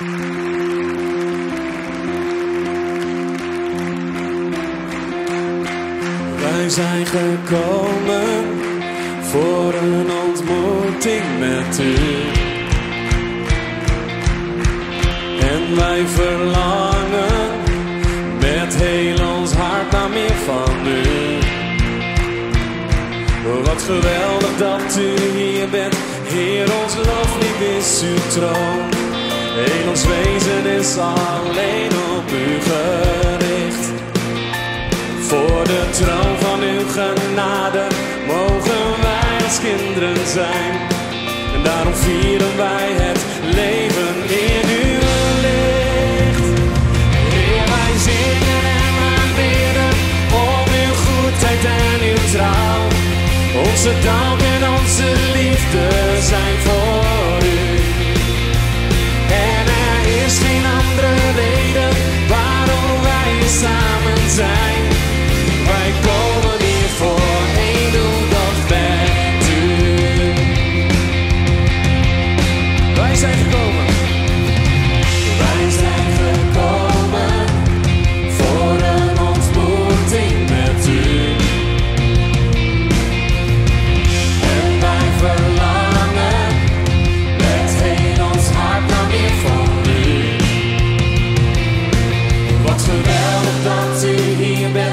Wij zijn gekomen voor een ontmoeting met u. En wij verlangen met heel ons hart naar meer van u. Wat geweldig dat u hier bent, Heer, ons loflied is uw troon. Heel ons wezen is alleen op u gericht. Voor de troon van uw genade mogen wij als kinderen zijn. En daarom vieren wij het leven in uw licht. Heer, wij zingen en aanbidden om uw goedheid en uw trouw. Onze dank en onze liefde zijn voor u. En er is geen andere reden waarom wij samen zijn. Wij komen hier voor één doel, dat bent u. Wij zijn gekomen. Wij zijn gekomen voor een ontmoeting met u. En wij verlangen met heel ons hart naar meer van u. Wat geweldig dat u hier bent.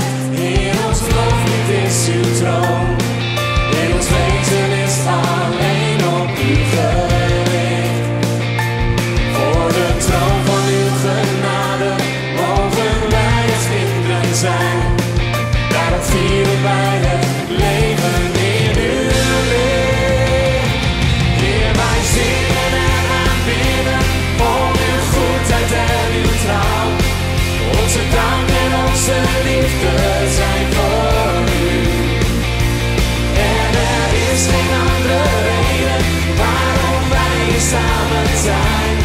Is uw troon, heel ons wezen is alleen op u gericht. Voor de troon van uw genade mogen wij als kinderen zijn. Daarom vieren wij het leven in uw licht. Heer, wij zingen en aanbidden om uw goedheid en uw trouw. Onze dank en onze liefde zijn voor u. Er is geen andere reden waarom wij samen zijn.